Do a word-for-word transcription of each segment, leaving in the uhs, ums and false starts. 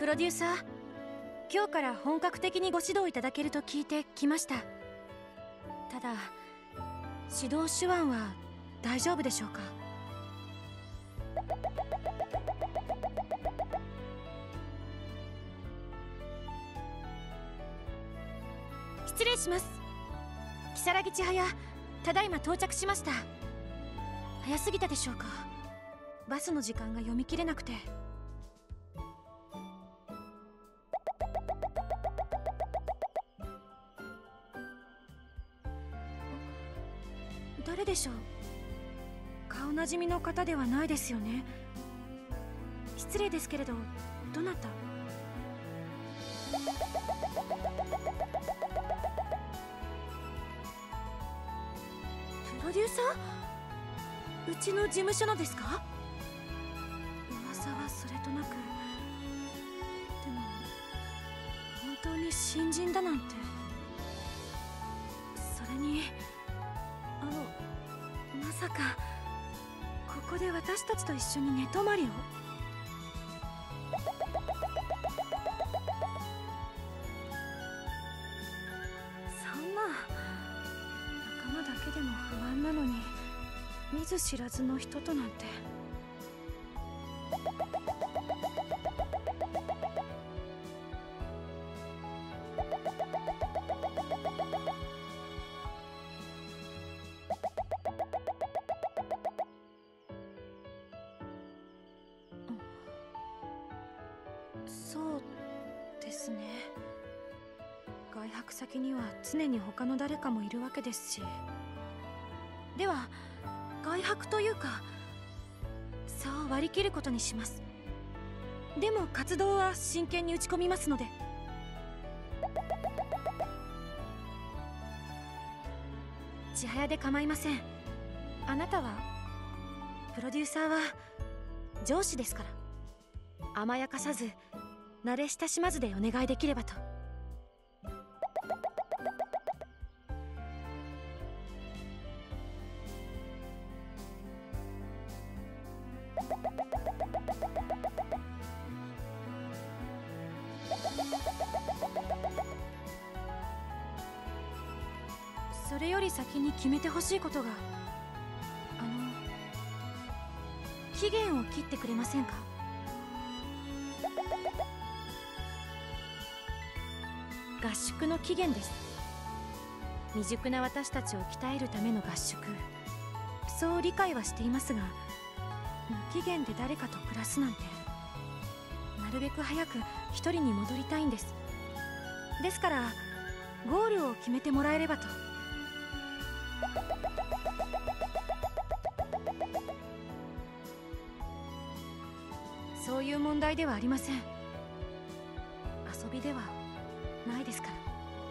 プロデューサー、今日から本格的にご指導いただけると聞いてきました。ただ指導手腕は大丈夫でしょうか？失礼します。如月千早、ただいま到着しました。早すぎたでしょうか？バスの時間が読み切れなくて。誰でしょう？顔なじみの方ではないですよね。失礼ですけれど、どなた？プロデューサー？うちの事務所のですか？噂はそれとなく。でも本当に新人だなんて。それにあのまさかここで私たちと一緒に寝泊まりを？そんな、仲間だけでも不安なのに見ず知らずの人となんて。そうですね。外泊先には常に他の誰かもいるわけですし。では外泊というか、そう割り切ることにします。でも活動は真剣に打ち込みますので。千早で構いません。あなたはプロデューサーは上司ですから、甘やかさず慣れ親しまずでお願いできればと。それより先に決めてほしいことが。あの期限を切ってくれませんか？合宿の期限です。未熟な私たちを鍛えるための合宿。そう理解はしていますが、無期限で誰かと暮らすなんて。なるべく早く一人に戻りたいんです。ですからゴールを決めてもらえればと。そういう問題ではありません。遊びではないですから。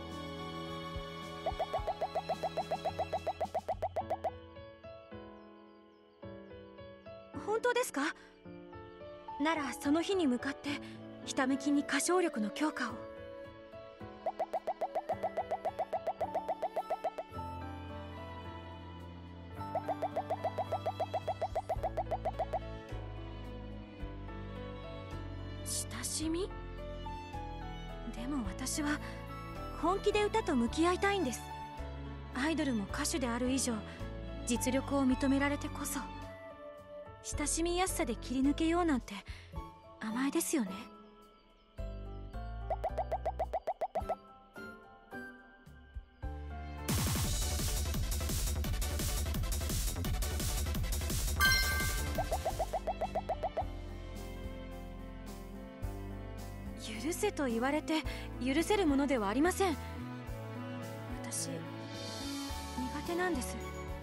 本当ですか？ならその日に向かってひたむきに歌唱力の強化を。親しみ？でも私は本気で歌と向き合いたいんです。アイドルも歌手である以上、実力を認められてこそ。親しみやすさで切り抜けようなんて甘えですよね。許せと言われて許せるものではありません。私苦手なんです。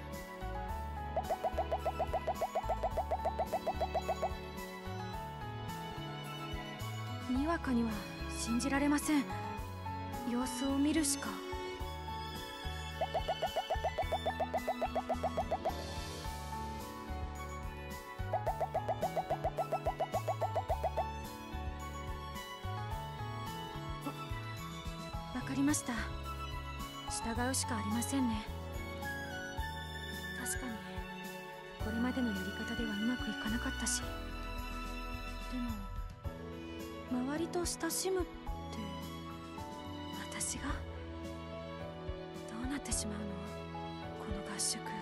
にわかには信じられません。様子を見るしか。わかりました。従うしかありませんね。確かにこれまでのやり方ではうまくいかなかったし。でも周周りと親しむって私がどうなってしまうのこの合宿。